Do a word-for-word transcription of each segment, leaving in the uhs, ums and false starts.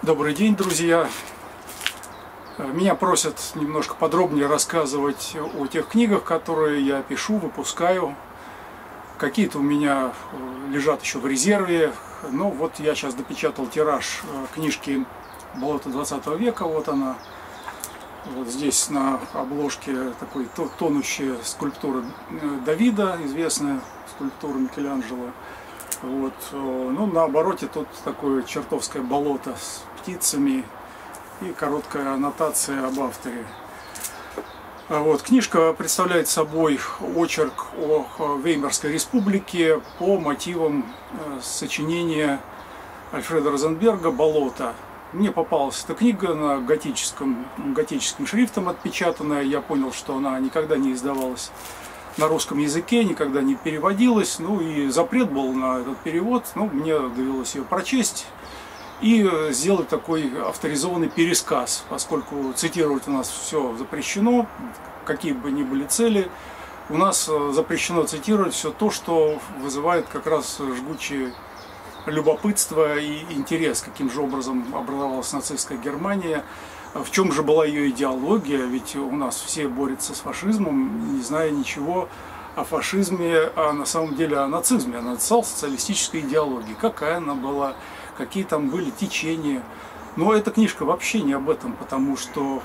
Добрый день, друзья! Меня просят немножко подробнее рассказывать о тех книгах, которые я пишу, выпускаю. Какие-то у меня лежат еще в резерве. Но вот я сейчас допечатал тираж книжки «Болото двадцатого века». Вот она. Вот здесь на обложке такой тонущая скульптура Давида, известная скульптура Микеланджело. Вот. Ну, на обороте тут такое чертовское болото с птицами и короткая аннотация об авторе. Вот. Книжка представляет собой очерк о Веймарской республике по мотивам сочинения Альфреда Розенберга «Болото». Мне попалась эта книга на готическом, готическим шрифтом отпечатанная. Я понял, что она никогда не издавалась на русском языке, никогда не переводилась. Ну и запрет был на этот перевод. Ну, мне довелось ее прочесть и сделать такой авторизованный пересказ, поскольку цитировать у нас все запрещено, какие бы ни были цели. У нас запрещено цитировать все то, что вызывает как раз жгучее любопытство и интерес, каким же образом образовалась нацистская Германия, в чем же была ее идеология, ведь у нас все борются с фашизмом, не зная ничего о фашизме, а на самом деле о нацизме, о национал-социалистической идеологии, какая она была, какие там были течения. Но эта книжка вообще не об этом, потому что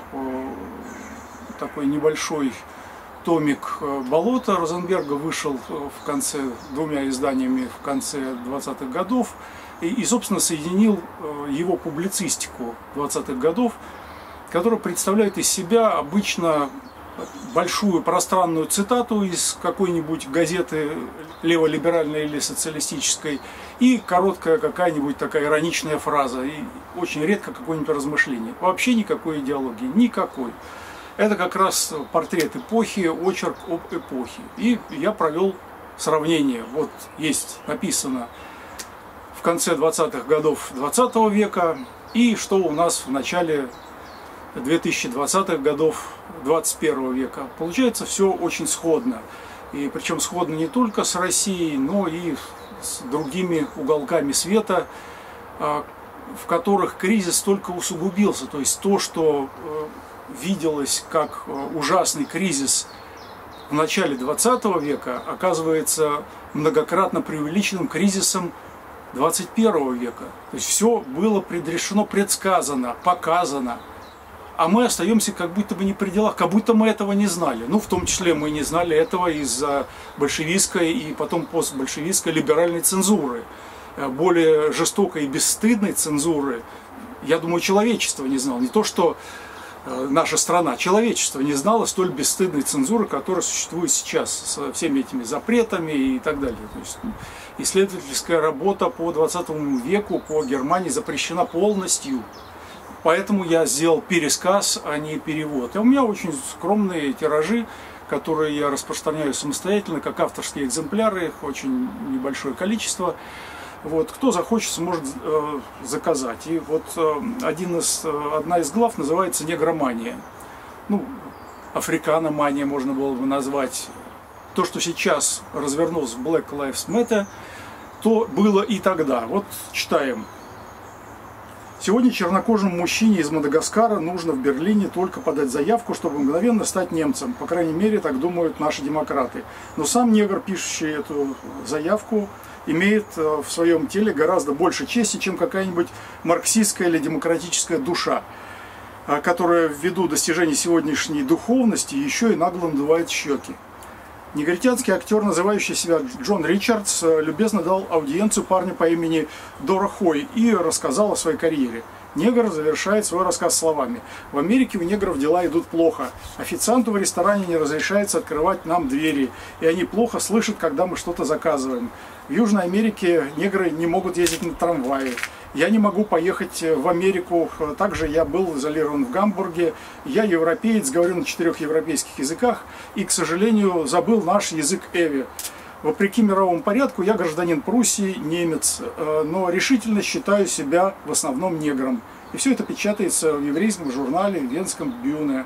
такой небольшой томик «Болото» Розенберга вышел в конце, двумя изданиями в конце двадцатых годов и, и, собственно, соединил его публицистику двадцатых годов, которая представляет из себя обычно большую пространную цитату из какой-нибудь газеты леволиберальной или социалистической и короткая какая-нибудь такая ироничная фраза, и очень редко какое-нибудь размышление. Вообще никакой идеологии, никакой. Это как раз портрет эпохи, очерк об эпохе. И я провел сравнение. Вот есть написано в конце двадцатых годов двадцатого века и что у нас в начале две тысячи двадцатых годов двадцать первого века. Получается все очень сходно. И причем сходно не только с Россией, но и с другими уголками света, в которых кризис только усугубился. То есть то, что виделось как ужасный кризис в начале двадцатого века, оказывается многократно преувеличенным кризисом двадцать первого века. То есть все было предрешено, предсказано, показано. А мы остаемся как будто бы не при делах, как будто мы этого не знали. Ну, в том числе мы не знали этого из-за большевистской и потом постбольшевистской либеральной цензуры. Более жестокой и бесстыдной цензуры, я думаю, человечество не знало. Не то, что наша страна, человечество не знало столь бесстыдной цензуры, которая существует сейчас со всеми этими запретами и так далее. То есть исследовательская работа по двадцатому веку по Германии запрещена полностью. Поэтому я сделал пересказ, а не перевод. И у меня очень скромные тиражи, которые я распространяю самостоятельно, как авторские экземпляры, их очень небольшое количество. Вот, кто захочет, сможет э, заказать. И вот э, один из, э, одна из глав называется «Негромания». Ну, африканомания можно было бы назвать. То, что сейчас развернулось в Black Lives Matter, то было и тогда. Вот читаем. Сегодня чернокожему мужчине из Мадагаскара нужно в Берлине только подать заявку, чтобы мгновенно стать немцем. По крайней мере, так думают наши демократы. Но сам негр, пишущий эту заявку, имеет в своем теле гораздо больше чести, чем какая-нибудь марксистская или демократическая душа, которая ввиду достижений сегодняшней духовности еще и нагло надувает щеки. Негритянский актер, называющий себя Джон Ричардс, любезно дал аудиенцию парню по имени Дора Хой и рассказал о своей карьере. Негр завершает свой рассказ словами. В Америке у негров дела идут плохо. Официанту в ресторане не разрешается открывать нам двери, и они плохо слышат, когда мы что-то заказываем. В Южной Америке негры не могут ездить на трамвае. Я не могу поехать в Америку. Также я был изолирован в Гамбурге. Я европеец, говорю на четырех европейских языках и, к сожалению, забыл наш язык Эви. Вопреки мировому порядку я гражданин Пруссии, немец, но решительно считаю себя в основном негром. И все это печатается в еврейском журнале, в венском Бюне.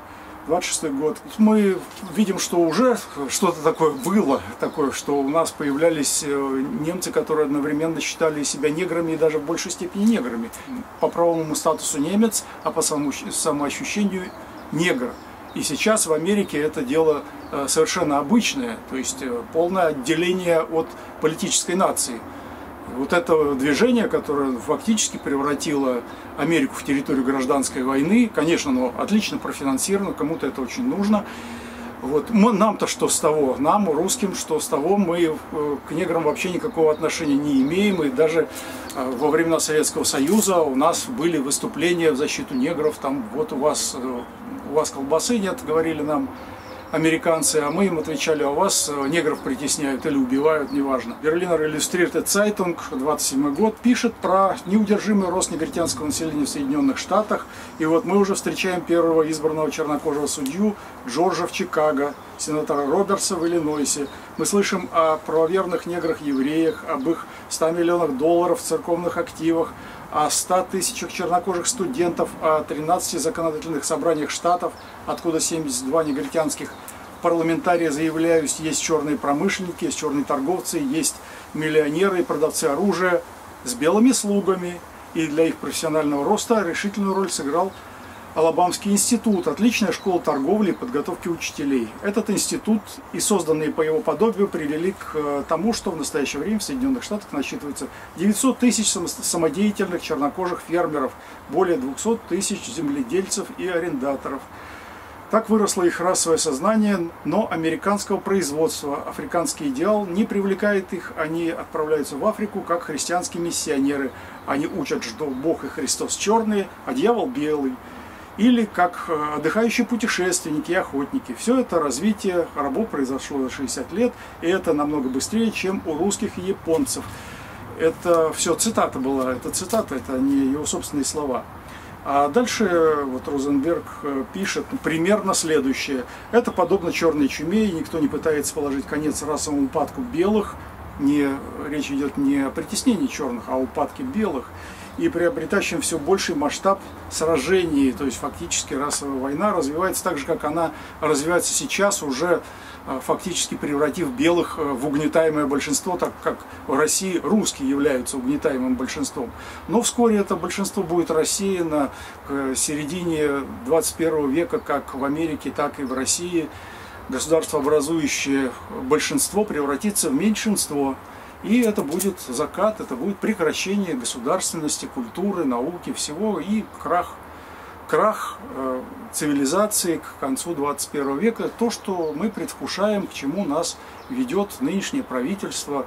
двадцать шестой год. Мы видим, что уже что-то такое было, такое, что у нас появлялись немцы, которые одновременно считали себя неграми и даже в большей степени неграми. По правовому статусу немец, а по самоощущению негр. И сейчас в Америке это дело совершенно обычное, то есть полное отделение от политической нации. Вот это движение, которое фактически превратило Америку в территорию гражданской войны, конечно, оно отлично профинансировано, кому-то это очень нужно. Вот. Нам-то что с того? Нам, русским, что с того? Мы к неграм вообще никакого отношения не имеем. И даже во времена Советского Союза у нас были выступления в защиту негров. Там вот у вас, у вас колбасы нет, говорили нам американцы, а мы им отвечали: а у вас негров притесняют или убивают, неважно. Berliner Illustrierte Zeitung, двадцать седьмой год, пишет про неудержимый рост негритянского населения в Соединенных Штатах. И вот мы уже встречаем первого избранного чернокожего судью Джорджа в Чикаго, сенатора Робертса в Иллинойсе. Мы слышим о правоверных неграх-евреях, об их ста миллионах долларов в церковных активах, о ста тысячах чернокожих студентов, о тринадцати законодательных собраниях штатов, откуда семьдесят два негритянских парламентария заявляют: есть черные промышленники, есть черные торговцы, есть миллионеры и продавцы оружия с белыми слугами. И для их профессионального роста решительную роль сыграл Алабамский институт, отличная школа торговли и подготовки учителей. Этот институт и созданные по его подобию привели к тому, что в настоящее время в Соединенных Штатах насчитывается девятьсот тысяч самодеятельных чернокожих фермеров, более двухсот тысяч земледельцев и арендаторов. Так выросло их расовое сознание, но американского производства. Африканский идеал не привлекает их, они отправляются в Африку как христианские миссионеры. Они учат, что Бог и Христос черные, а дьявол белый. Или как отдыхающие путешественники и охотники. Все это развитие рабов произошло за шестьдесят лет, и это намного быстрее, чем у русских и японцев. Это все цитата была, это цитата, это не его собственные слова. А дальше вот Розенберг пишет примерно следующее. Это подобно черной чуме, и никто не пытается положить конец расовому упадку белых. Не, речь идет не о притеснении черных, а о упадке белых. И приобретающим все больший масштаб сражений, то есть фактически расовая война развивается так же, как она развивается сейчас, уже фактически превратив белых в угнетаемое большинство, так как в России русские являются угнетаемым большинством. Но вскоре это большинство будет рассеяно к середине двадцать первого века, как в Америке, так и в России. Государствообразующее большинство превратится в меньшинство. И это будет закат, это будет прекращение государственности, культуры, науки, всего, и крах, крах э, цивилизации к концу двадцать первого века. То, что мы предвкушаем, к чему нас ведет нынешнее правительство.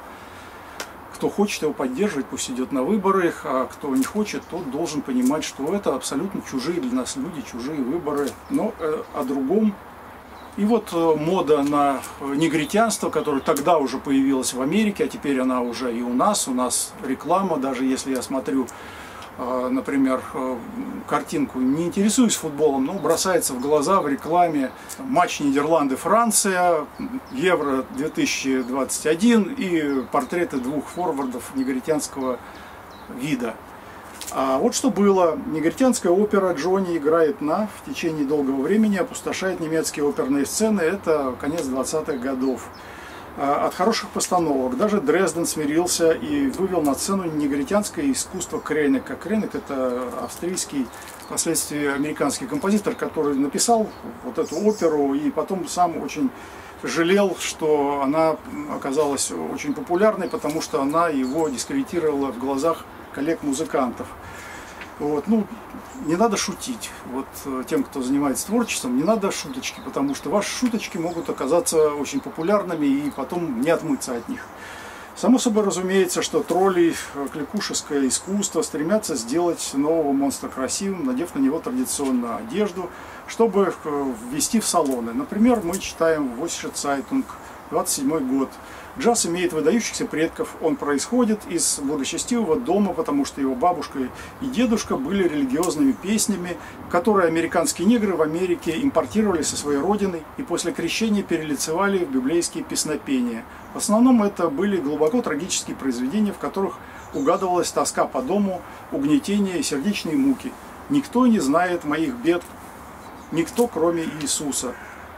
Кто хочет его поддерживать, пусть идет на выборы, а кто не хочет, тот должен понимать, что это абсолютно чужие для нас люди, чужие выборы, но э, о другом. И вот мода на негритянство, которая тогда уже появилась в Америке, а теперь она уже и у нас. У нас реклама, даже если я смотрю, например, картинку, не интересуюсь футболом, но бросается в глаза в рекламе матч Нидерланды-Франция, Евро две тысячи двадцать один и портреты двух форвардов негритянского вида. А вот что было. Негритянская опера Джонни играет на, в течение долгого времени опустошает немецкие оперные сцены. Это конец двадцатых годов. От хороших постановок даже Дрезден смирился и вывел на сцену негритянское искусство Крейнека. Крейнек — это австрийский, впоследствии американский композитор, который написал вот эту оперу и потом сам очень жалел, что она оказалась очень популярной, потому что она его дискредитировала в глазах коллег-музыкантов. Вот, ну, не надо шутить. Вот тем, кто занимается творчеством, не надо шуточки, потому что ваши шуточки могут оказаться очень популярными и потом не отмыться от них. Само собой разумеется, что тролли, кликушеское искусство стремятся сделать нового монстра красивым, надев на него традиционную одежду, чтобы ввести в салоны. Например, мы читаем в Vossische Zeitung, двадцать седьмой год. Джаз имеет выдающихся предков, он происходит из благочестивого дома, потому что его бабушка и дедушка были религиозными песнями, которые американские негры в Америке импортировали со своей родины и после крещения перелицевали в библейские песнопения. В основном это были глубоко трагические произведения, в которых угадывалась тоска по дому, угнетение и сердечные муки. «Никто не знает моих бед, никто, кроме Иисуса.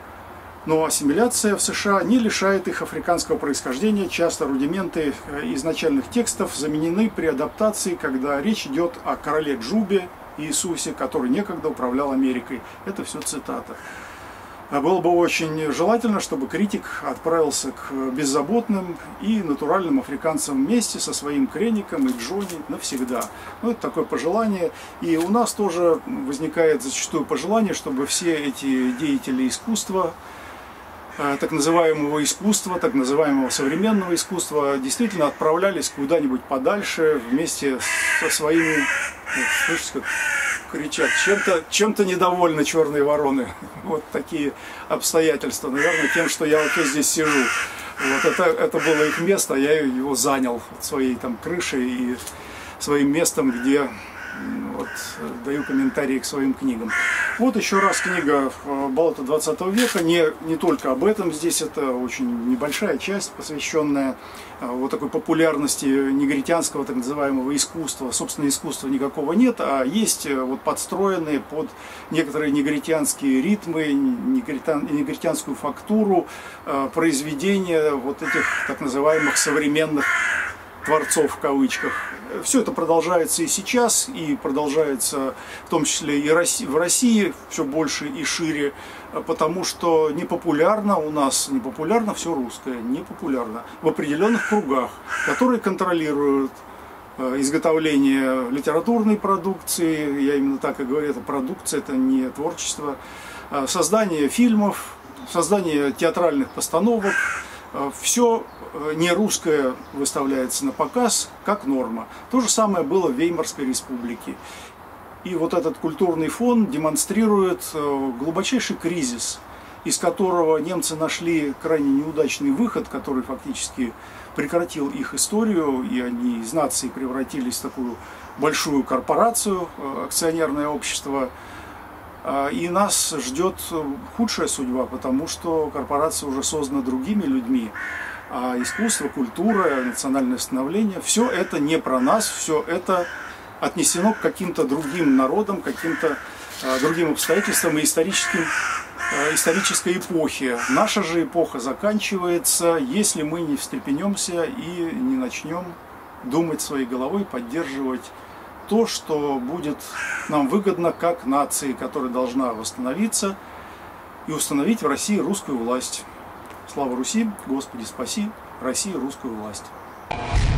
Но ассимиляция в США не лишает их африканского происхождения. Часто рудименты изначальных текстов заменены при адаптации, когда речь идет о короле Джубе Иисусе, который некогда управлял Америкой. Это все цитата. Было бы очень желательно, чтобы критик отправился к беззаботным и натуральным африканцам вместе со своим Креником и Джонни навсегда. Ну, это такое пожелание. И у нас тоже возникает зачастую пожелание, чтобы все эти деятели искусства, так называемого искусства, так называемого современного искусства, действительно отправлялись куда-нибудь подальше вместе со своими... Слышите, как кричат, чем-то чем-то недовольны черные вороны. Вот такие обстоятельства. Наверное, тем, что я вообще здесь сижу. Вот это, это было их место, а я его занял своей там крышей и своим местом, где вот, даю комментарии к своим книгам. Вот еще раз книга «Болото двадцатого века». Не, не только об этом здесь, это очень небольшая часть, посвященная вот такой популярности негритянского так называемого искусства. Собственно, искусства никакого нет, а есть вот подстроенные под некоторые негритянские ритмы, негритян, негритянскую фактуру произведения вот этих так называемых современных творцов в кавычках. Все это продолжается и сейчас, и продолжается в том числе и в России все больше и шире, потому что непопулярно у нас, непопулярно все русское, непопулярно в определенных кругах, которые контролируют изготовление литературной продукции, я именно так и говорю, это продукция, это не творчество, создание фильмов, создание театральных постановок. Все не русское выставляется на показ как норма. То же самое было в Веймарской республике. И вот этот культурный фон демонстрирует глубочайший кризис, из которого немцы нашли крайне неудачный выход, который фактически прекратил их историю, и они из нации превратились в такую большую корпорацию, акционерное общество. И нас ждет худшая судьба, потому что корпорация уже создана другими людьми. А искусство, культура, национальное становление, все это не про нас, все это отнесено к каким-то другим народам, каким-то другим обстоятельствам и историческим, исторической эпохе. Наша же эпоха заканчивается, если мы не встрепенемся и не начнем думать своей головой, поддерживать то, что будет нам выгодно как нации, которая должна восстановиться и установить в России русскую власть. Слава Руси, Господи спаси Россию, русскую власть.